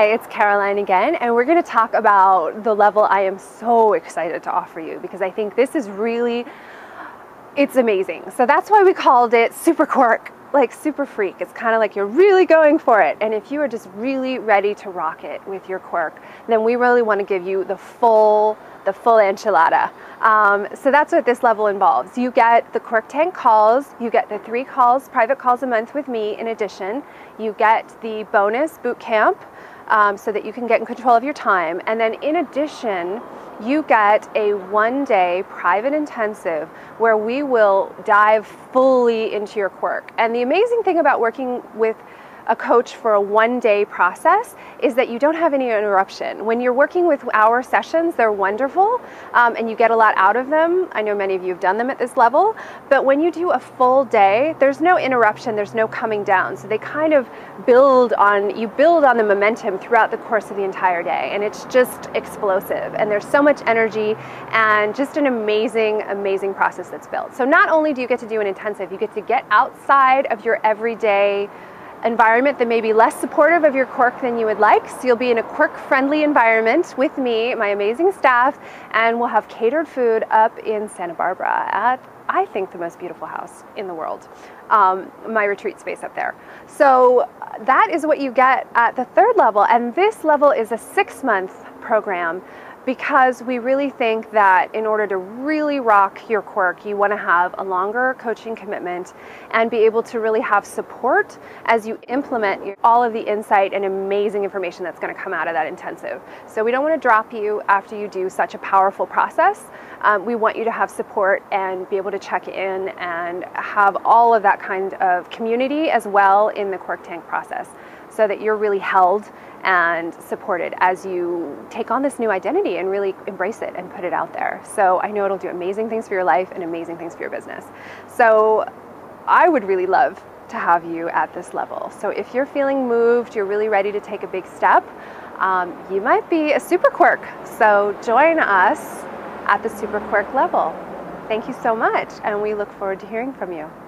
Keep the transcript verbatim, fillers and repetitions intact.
Hi, it's Caroline again, and we're going to talk about the level I am so excited to offer you because I think this is really, it's amazing. So that's why we called it Super Quirk, like super freak. It's kind of like you're really going for it. And if you are just really ready to rock it with your quirk, then we really want to give you the full the full enchilada. Um, so that's what this level involves. You get the Quirk Tank calls, you get the three calls, private calls a month with me in addition. You get the bonus boot camp um, so that you can get in control of your time. And then in addition, you get a one day private intensive where we will dive fully into your quirk. And the amazing thing about working with a coach for a one day process is that you don't have any interruption. When you're working with our sessions, they're wonderful um, and you get a lot out of them. I know many of you have done them at this level, but when you do a full day, there's no interruption, there's no coming down. So they kind of build on, you build on the momentum throughout the course of the entire day, and it's just explosive. And there's so much energy and just an amazing, amazing process that's built. So not only do you get to do an intensive, you get to get outside of your everyday environment that may be less supportive of your quirk than you would like. So you'll be in a quirk-friendly environment with me, my amazing staff, and we'll have catered food up in Santa Barbara at, I think, the most beautiful house in the world, um, my retreat space up there. So that is what you get at the third level, and this level is a six-month program because we really think that in order to really rock your quirk, you want to have a longer coaching commitment and be able to really have support as you implement your, all of the insight and amazing information that's going to come out of that intensive. So we don't want to drop you after you do such a powerful process. Um, we want you to have support and be able to check in and have all of that kind of community as well in the Quirk Tank process, so that you're really held and supported as you take on this new identity and really embrace it and put it out there. So I know it'll do amazing things for your life and amazing things for your business. So I would really love to have you at this level. So if you're feeling moved, you're really ready to take a big step, um, you might be a super quirk. So join us at the super quirk level. Thank you so much, and we look forward to hearing from you.